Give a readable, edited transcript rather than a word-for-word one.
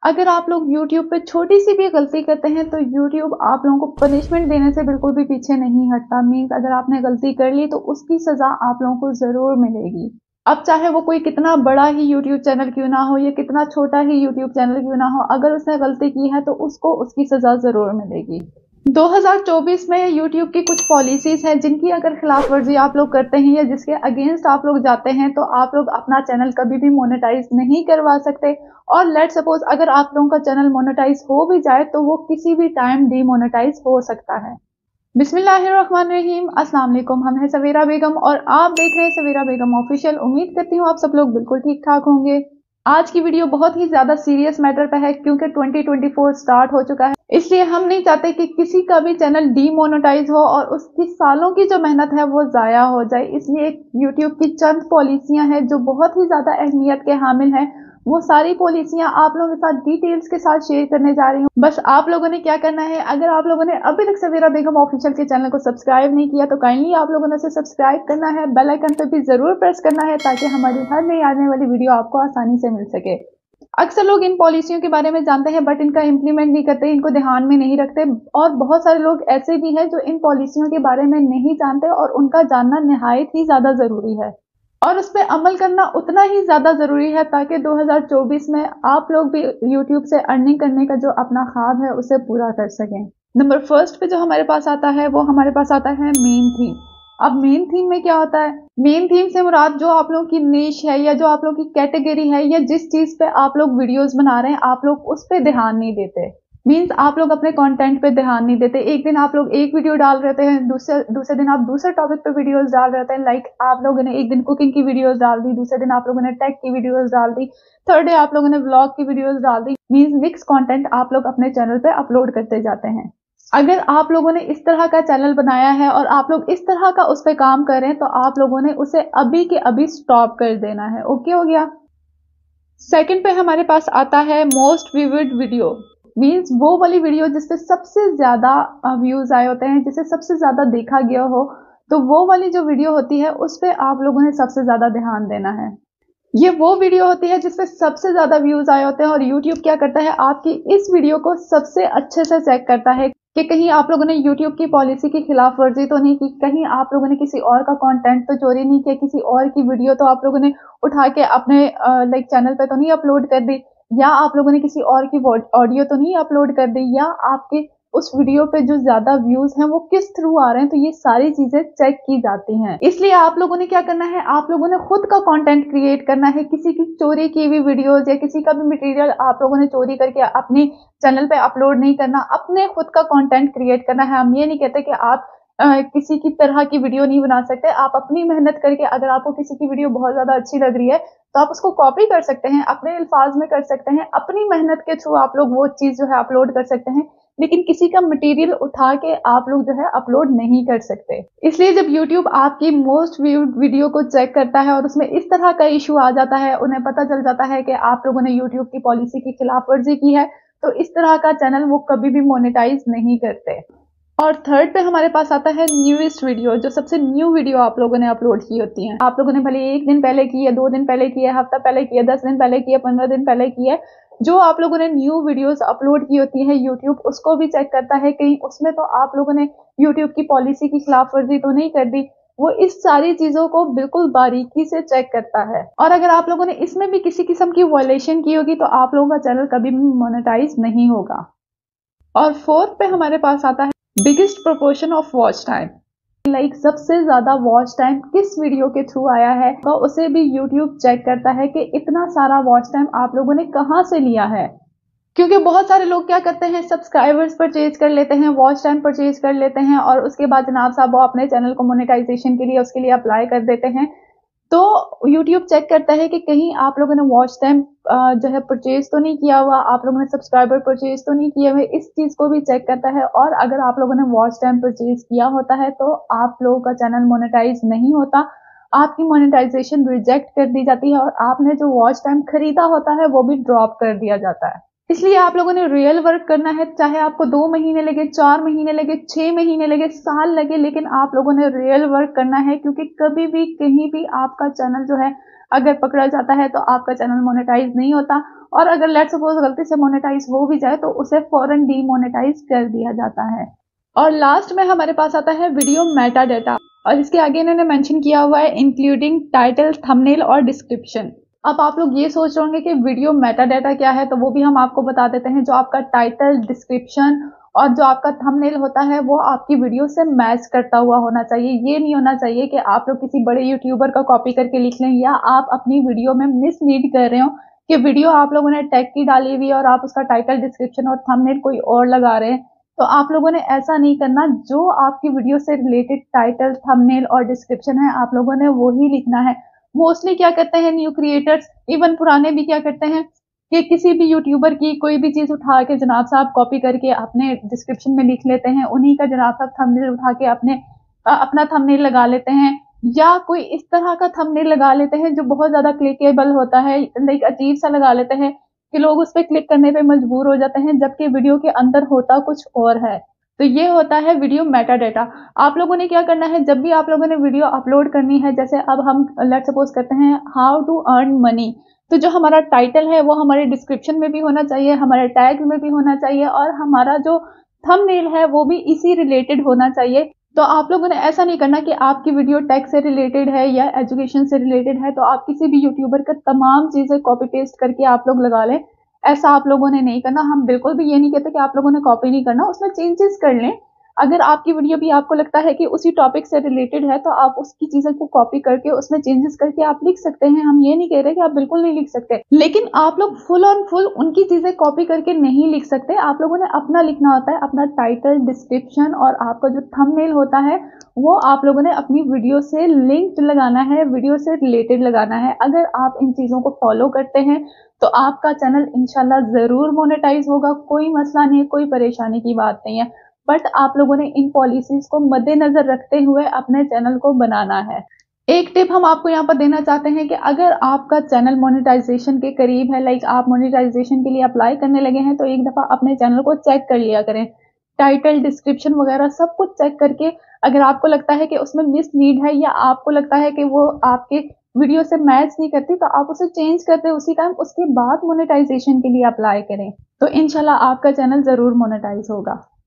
अगर आप लोग YouTube पे छोटी सी भी गलती करते हैं तो YouTube आप लोगों को पनिशमेंट देने से बिल्कुल भी पीछे नहीं हटता। मीन्स अगर आपने गलती कर ली तो उसकी सजा आप लोगों को जरूर मिलेगी। अब चाहे वो कोई कितना बड़ा ही YouTube चैनल क्यों ना हो या कितना छोटा ही YouTube चैनल क्यों ना हो, अगर उसने गलती की है तो उसको उसकी सजा जरूर मिलेगी। 2024 में YouTube की कुछ पॉलिसीज हैं जिनकी अगर खिलाफ वर्जी आप लोग करते हैं या जिसके अगेंस्ट आप लोग जाते हैं तो आप लोग अपना चैनल कभी भी मोनेटाइज नहीं करवा सकते। और लेट सपोज अगर आप लोगों का चैनल मोनेटाइज हो भी जाए तो वो किसी भी टाइम डीमोनेटाइज हो सकता है। बिस्मिल्लाहिर्रहमानिर्रहीम, अस्सलाम वालेकुम। हम हैं सवेरा बेगम और आप देख रहे हैं सवेरा बेगम ऑफिशियल। उम्मीद करती हूँ आप सब लोग बिल्कुल ठीक ठाक होंगे। आज की वीडियो बहुत ही ज्यादा सीरियस मैटर पे है क्योंकि 2024 स्टार्ट हो चुका है, इसलिए हम नहीं चाहते कि किसी का भी चैनल डीमोनेटाइज हो और उसकी सालों की जो मेहनत है वो जाया हो जाए। इसलिए यूट्यूब की चंद पॉलिसियां हैं जो बहुत ही ज्यादा अहमियत के हामिल हैं। वो सारी पॉलिसियां आप लोगों के साथ डिटेल्स के साथ शेयर करने जा रही हूँ। बस आप लोगों ने क्या करना है, अगर आप लोगों ने अभी तक सवेरा बेगम ऑफिशियल के चैनल को सब्सक्राइब नहीं किया तो काइंडली आप लोगों ने उसे सब्सक्राइब करना है, बेल आइकन पे भी जरूर प्रेस करना है ताकि हमारी हर नई आने वाली वीडियो आपको आसानी से मिल सके। अक्सर लोग इन पॉलिसियों के बारे में जानते हैं बट इनका इम्प्लीमेंट नहीं करते, इनको ध्यान में नहीं रखते। और बहुत सारे लोग ऐसे भी हैं जो इन पॉलिसियों के बारे में नहीं जानते और उनका जानना निहायत ही ज्यादा जरूरी है और उस पर अमल करना उतना ही ज्यादा जरूरी है ताकि 2024 में आप लोग भी YouTube से अर्निंग करने का जो अपना ख्वाब है उसे पूरा कर सकें। नंबर फर्स्ट पे जो हमारे पास आता है वो हमारे पास आता है मेन थीम। अब मेन थीम में क्या होता है, मेन थीम से मुराद जो आप लोगों की निश है या जो आप लोगों की कैटेगरी है या जिस चीज पे आप लोग वीडियोस बना रहे हैं आप लोग उस पे ध्यान नहीं देते। मीन्स आप लोग अपने कंटेंट पे ध्यान नहीं देते। एक दिन आप लोग एक वीडियो डाल रहे हैं, दूसरे दिन आप दूसरे टॉपिक पे वीडियोस डाल रहे हैं। लाइक आप लोगों ने एक दिन कुकिंग की वीडियोस डाल दी, दूसरे दिन आप लोगों ने टेक की वीडियोस डाल दी, थर्ड डे आप लोगों ने व्लॉग की वीडियोस डाल दी। मीन्स मिक्स कंटेंट आप लोग अपने चैनल पे अपलोड करते जाते हैं। अगर आप लोगों ने इस तरह का चैनल बनाया है और आप लोग इस तरह का उस पर काम कर रहे हैं तो आप लोगों ने उसे अभी के अभी स्टॉप कर देना है। ओके हो गया। सेकंड पे हमारे पास आता है मोस्ट व्यूड वीडियो। मीन्स वो वाली वीडियो जिसपे सबसे ज्यादा व्यूज आए होते हैं, जिसे सबसे ज्यादा देखा गया हो, तो वो वाली जो वीडियो होती है उस पे आप लोगों ने सबसे ज्यादा ध्यान देना है। ये वो वीडियो होती है जिसपे सबसे ज्यादा व्यूज आए होते हैं और YouTube क्या करता है, आपकी इस वीडियो को सबसे अच्छे से चेक करता है कि कहीं आप लोगों ने YouTube की पॉलिसी की खिलाफ वर्जी तो नहीं की, कहीं आप लोगों ने किसी और का कंटेंट तो चोरी नहीं किया, किसी और की वीडियो तो आप लोगों ने उठा के अपने लाइक चैनल पे तो नहीं अपलोड कर दी, या आप लोगों ने किसी और की ऑडियो तो नहीं अपलोड कर दी, या आपके उस वीडियो पे जो ज्यादा व्यूज हैं वो किस थ्रू आ रहे हैं। तो ये सारी चीजें चेक की जाती हैं। इसलिए आप लोगों ने क्या करना है, आप लोगों ने खुद का कंटेंट क्रिएट करना है। किसी की चोरी की हुई वीडियोस या किसी का भी मटेरियल आप लोगों ने चोरी करके अपने चैनल पे अपलोड नहीं करना, अपने खुद का कंटेंट क्रिएट करना है। हम ये नहीं कहते कि आप किसी की तरह की वीडियो नहीं बना सकते। आप अपनी मेहनत करके, अगर आपको किसी की वीडियो बहुत ज्यादा अच्छी लग रही है तो आप उसको कॉपी कर सकते हैं, अपने अल्फाज में कर सकते हैं, अपनी मेहनत के थ्रू आप लोग वो चीज जो है अपलोड कर सकते हैं। लेकिन किसी का मटेरियल उठा के आप लोग जो है अपलोड नहीं कर सकते। इसलिए जब YouTube आपकी मोस्ट व्यूड वीडियो को चेक करता है और उसमें इस तरह का इशू आ जाता है, उन्हें पता चल जाता है कि आप लोगों ने YouTube की पॉलिसी की खिलाफ वर्जी की है, तो इस तरह का चैनल वो कभी भी मोनेटाइज नहीं करते। और थर्ड पे हमारे पास आता है न्यूएस्ट वीडियो, जो सबसे न्यू वीडियो आप लोगों ने अपलोड की होती है। आप लोगों ने भले एक दिन पहले की है, 2 दिन पहले की है, हफ्ता पहले की है, 10 दिन पहले की है, 15 दिन पहले की है, जो आप लोगों ने न्यू वीडियोस अपलोड की होती है यूट्यूब उसको भी चेक करता है कहीं उसमें तो आप लोगों ने यूट्यूब की पॉलिसी की खिलाफ वर्जी तो नहीं कर दी। वो इस सारी चीजों को बिल्कुल बारीकी से चेक करता है और अगर आप लोगों ने इसमें भी किसी किस्म की वायलेशन की होगी तो आप लोगों का चैनल कभी भी मोनेटाइज नहीं होगा। और फोर्थ पे हमारे पास आता है biggest proportion of watch time. Like सबसे ज्यादा वॉच टाइम किस वीडियो के थ्रू आया है तो उसे भी YouTube चेक करता है कि इतना सारा वॉच टाइम आप लोगों ने कहां से लिया है। क्योंकि बहुत सारे लोग क्या करते हैं, सब्सक्राइबर्स परचेज कर लेते हैं, वॉच टाइम परचेज कर लेते हैं और उसके बाद जनाब साहब वो अपने चैनल को मोनेटाइजेशन के लिए उसके लिए अप्लाई कर देते हैं। तो YouTube चेक करता है कि कहीं आप लोगों ने वॉच टाइम जो है परचेज तो नहीं किया हुआ, आप लोगों ने सब्सक्राइबर परचेज तो नहीं किए हुए, इस चीज को भी चेक करता है। और अगर आप लोगों ने वॉच टाइम परचेज किया होता है तो आप लोगों का चैनल मोनेटाइज नहीं होता, आपकी मोनेटाइजेशन रिजेक्ट कर दी जाती है और आपने जो वॉच टाइम खरीदा होता है वो भी ड्रॉप कर दिया जाता है। इसलिए आप लोगों ने रियल वर्क करना है, चाहे आपको 2 महीने लगे, 4 महीने लगे, 6 महीने लगे, साल लगे, लेकिन आप लोगों ने रियल वर्क करना है, क्योंकि कभी भी कहीं भी आपका चैनल जो है अगर पकड़ा जाता है तो आपका चैनल मोनेटाइज नहीं होता, और अगर लेट्स सपोज गलती से मोनेटाइज हो भी जाए तो उसे फौरन डीमोनेटाइज कर दिया जाता है। और लास्ट में हमारे पास आता है वीडियो मेटा डेटा, और इसके आगे इन्होंने मेंशन किया हुआ है इंक्लूडिंग टाइटल, थंबनेल और डिस्क्रिप्शन। अब आप लोग ये सोच रहे होंगे कि वीडियो मेटा डेटा क्या है, तो वो भी हम आपको बता देते हैं। जो आपका टाइटल, डिस्क्रिप्शन और जो आपका थंबनेल होता है वो आपकी वीडियो से मैच करता हुआ होना चाहिए। ये नहीं होना चाहिए कि आप लोग किसी बड़े यूट्यूबर का कॉपी करके लिख लें, या आप अपनी वीडियो में मिसलीड कर रहे हो कि वीडियो आप लोगों ने टैग की डाली हुई है और आप उसका टाइटल, डिस्क्रिप्शन और थंबनेल कोई और लगा रहे हैं। तो आप लोगों ने ऐसा नहीं करना। जो आपकी वीडियो से रिलेटेड टाइटल, थंबनेल और डिस्क्रिप्शन है, आप लोगों ने वो ही लिखना है। मोस्टली क्या करते हैं न्यू क्रिएटर्स, इवन पुराने भी क्या करते हैं कि किसी भी यूट्यूबर की कोई भी चीज उठा के जनाब साहब कॉपी करके अपने डिस्क्रिप्शन में लिख लेते हैं, उन्हीं का जनाब साहब थंबनेल उठा के अपना थंबनेल लगा लेते हैं, या कोई इस तरह का थंबनेल लगा लेते हैं जो बहुत ज्यादा क्लिकेबल होता है, लाइक अजीब सा लगा लेते हैं कि लोग उस पर क्लिक करने पे मजबूर हो जाते हैं, जबकि वीडियो के अंदर होता कुछ और है। तो ये होता है वीडियो मेटा डेटा। आप लोगों ने क्या करना है, जब भी आप लोगों ने वीडियो अपलोड करनी है, जैसे अब हम लेट्स सपोज करते हैं हाउ टू अर्न मनी, तो जो हमारा टाइटल है वो हमारे डिस्क्रिप्शन में भी होना चाहिए, हमारे टैग में भी होना चाहिए, और हमारा जो थंबनेल है वो भी इसी रिलेटेड होना चाहिए। तो आप लोगों ने ऐसा नहीं करना कि आपकी वीडियो टेक से रिलेटेड है या एजुकेशन से रिलेटेड है तो आप किसी भी यूट्यूबर का तमाम चीजें कॉपी पेस्ट करके आप लोग लगा लें। ऐसा आप लोगों ने नहीं करना। हम बिल्कुल भी ये नहीं कहते कि आप लोगों ने कॉपी नहीं करना, उसमें चेंजेस कर लें। अगर आपकी वीडियो भी आपको लगता है कि उसी टॉपिक से रिलेटेड है तो आप उसकी चीजों को कॉपी करके उसमें चेंजेस करके आप लिख सकते हैं। हम ये नहीं कह रहे कि आप बिल्कुल नहीं लिख सकते, लेकिन आप लोग फुल ऑन फुल उनकी चीजें कॉपी करके नहीं लिख सकते। आप लोगों ने अपना लिखना होता है, अपना टाइटल, डिस्क्रिप्शन और आपका जो थंबनेल होता है वो आप लोगों ने अपनी वीडियो से लिंक्ड लगाना है, वीडियो से रिलेटेड लगाना है। अगर आप इन चीजों को फॉलो करते हैं तो आपका चैनल इंशाल्लाह जरूर मोनेटाइज होगा। कोई मसला नहीं है, कोई परेशानी की बात नहीं है, बट आप लोगों ने इन पॉलिसीज को मद्देनजर रखते हुए अपने चैनल को बनाना है। एक टिप हम आपको यहाँ पर देना चाहते हैं कि अगर आपका चैनल मोनेटाइजेशन के करीब है, लाइक आप मोनेटाइजेशन के लिए अप्लाई करने लगे हैं, तो एक दफा अपने चैनल को चेक कर लिया करें। टाइटल, डिस्क्रिप्शन वगैरह सब कुछ चेक करके अगर आपको लगता है कि उसमें मिसलीड है या आपको लगता है कि वो आपके वीडियो से मैच नहीं करती, तो आप उसे चेंज कर दें उसी टाइम, उसके बाद मोनेटाइजेशन के लिए अप्लाई करें। तो इंशाल्लाह आपका चैनल जरूर मोनेटाइज होगा।